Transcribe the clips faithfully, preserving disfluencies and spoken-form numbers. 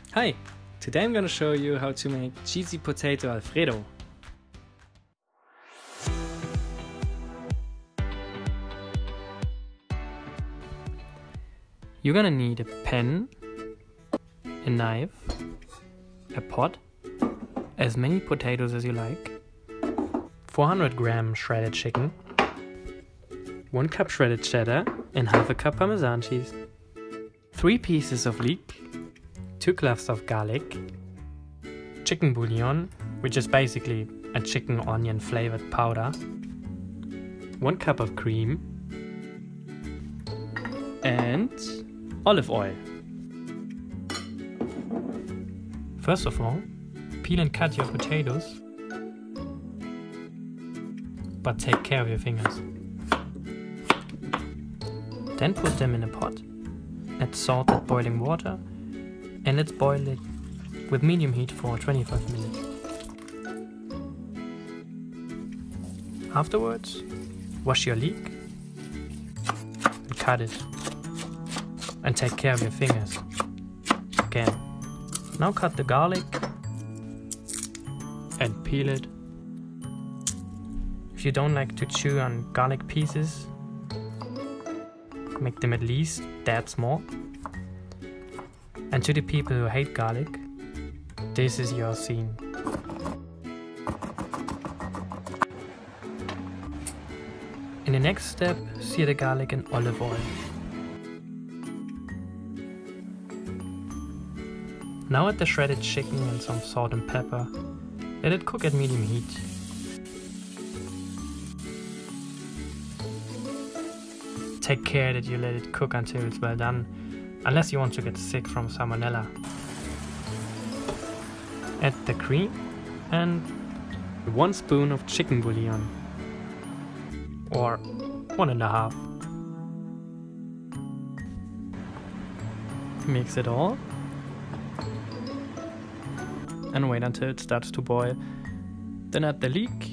Hi! Today I'm gonna show you how to make cheesy potato Alfredo. You're gonna need a pan, a knife, a pot, as many potatoes as you like, four hundred gram shredded chicken, one cup shredded cheddar and half a cup Parmesan cheese, three pieces of leek, two cloves of garlic, chicken bouillon, which is basically a chicken onion flavored powder, one cup of cream, and olive oil. First of all, peel and cut your potatoes, but take care of your fingers. Then put them in a pot, add salt and boiling water, and let's boil it with medium heat for twenty-five minutes. Afterwards, wash your leek and cut it. And take care of your fingers. Again. Now cut the garlic and peel it. If you don't like to chew on garlic pieces, make them at least that small. And to the people who hate garlic, this is your scene. In the next step, sear the garlic in olive oil. Now add the shredded chicken and some salt and pepper. Let it cook at medium heat. Take care that you let it cook until it's well done, unless you want to get sick from salmonella. Add the cream and one spoon of chicken bouillon, or one and a half. Mix it all and wait until it starts to boil. Then add the leek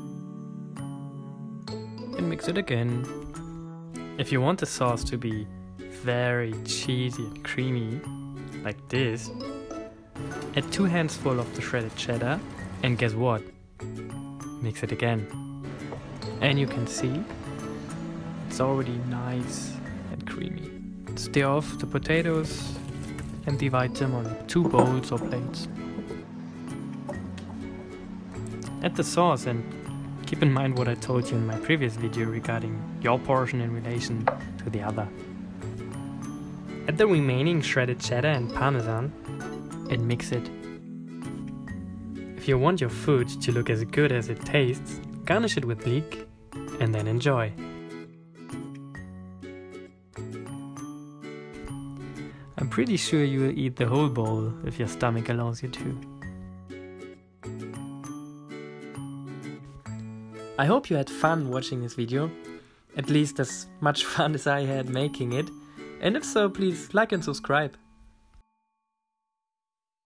and mix it again. If you want the sauce to be very cheesy and creamy, like this, add two handsful of the shredded cheddar and guess what? Mix it again. And you can see it's already nice and creamy. Stir off the potatoes and divide them on two bowls or plates. Add the sauce and keep in mind what I told you in my previous video regarding your portion in relation to the other. Add the remaining shredded cheddar and parmesan and mix it. If you want your food to look as good as it tastes, garnish it with leek and then enjoy. I'm pretty sure you will eat the whole bowl if your stomach allows you to. I hope you had fun watching this video, at least as much fun as I had making it, and if so, please like and subscribe.